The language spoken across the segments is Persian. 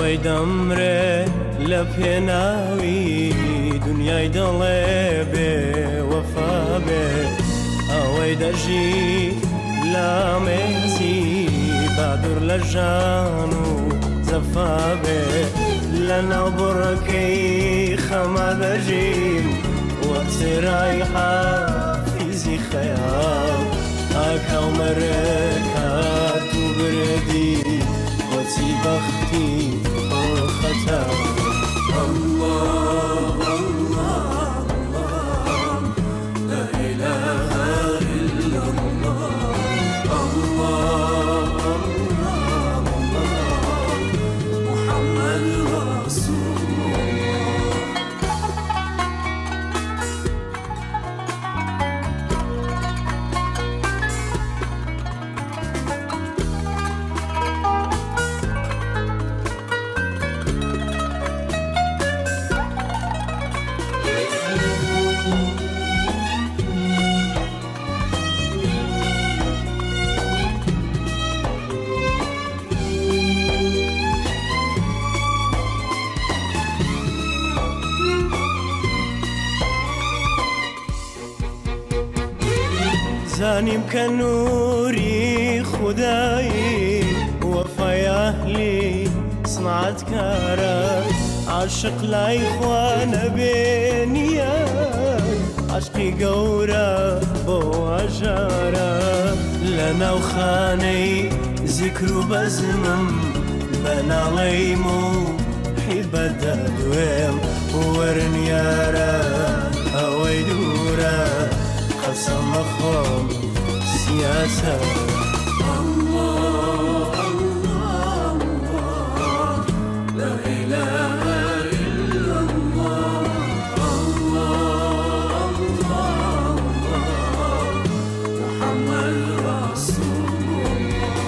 ئەوەی دەمرێ لە پێناوی دنیای دڵێ بێ وەفا بێ ئەوەی دەژی لە مێزی بادور لە ژان و زەفا بێ لە ناو بڕەکەی خەما دەژیم وەک سێرای حافیزی خەیاڵ ئاکاو مەرەکات و بردی وەچی بەختی خەتا الله الله الله لا إله إلا الله الله الله الله محمد رسول الله. زانیم کە نووری خودایی وەفای ئەهلی سنعەتکارە عاشق لای خوا نەبێنیە عاشقی گەورە بۆ ئەژارە لە ناوخانەی زیکر و بەزمم بەناڵەیم و حیبەتە دوێم وەرنیارە ئەوەی دوورە قسم خام سیاسة الله الله الله لا إله إلا الله الله الله الله محمد رسول الله.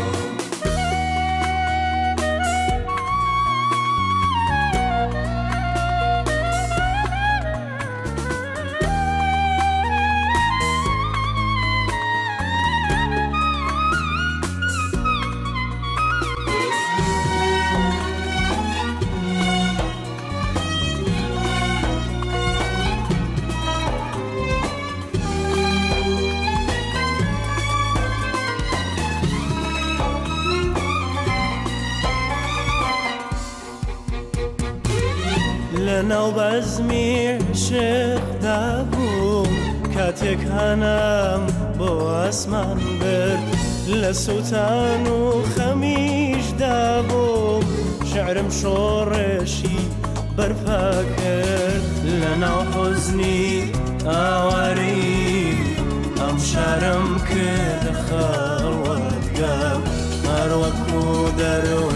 لەناو بەزمی عشقدا بووم کاتێک هەنام بۆ ئاسمان برد لە سووتان و خەمیشدا بووم شعرم شۆڕشی بەرپا کرد لەناو حوزنی ئاواری ئەم شارم کردە خەڵوەتگا هەر وەکو دەرەوە